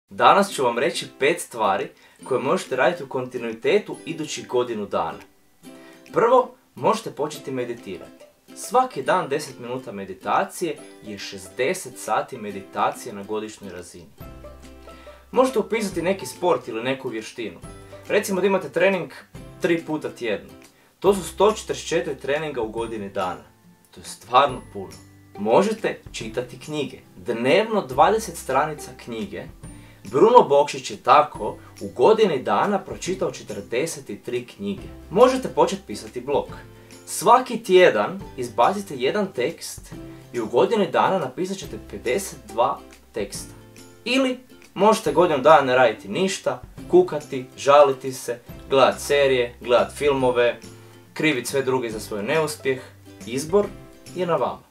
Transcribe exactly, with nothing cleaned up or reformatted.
Danas ću vam reći pet stvari koje možete raditi u kontinuitetu idućih godinu dana. Prvo, možete početi meditirati. Svaki dan deset minuta meditacije je šezdeset sati meditacije na godišnjoj razini. Možete upisati neki sport ili neku vještinu. Recimo da imate trening tri puta tjedno. To su sto četrdeset četiri treninga u godini dana. To je stvarno puno. Možete čitati knjige. Dnevno dvadeset stranica knjige. Bruno Bokšić je tako u godini dana pročitao četrdeset tri knjige. Možete početi pisati blog. Svaki tjedan izbacite jedan tekst i u godini dana napisat ćete pedeset dva teksta. Ili možete godinu dana ne raditi ništa, kukati, žaliti se, gledati serije, gledati filmove, kriviti sve druge za svoj neuspjeh. Izbor je na vama.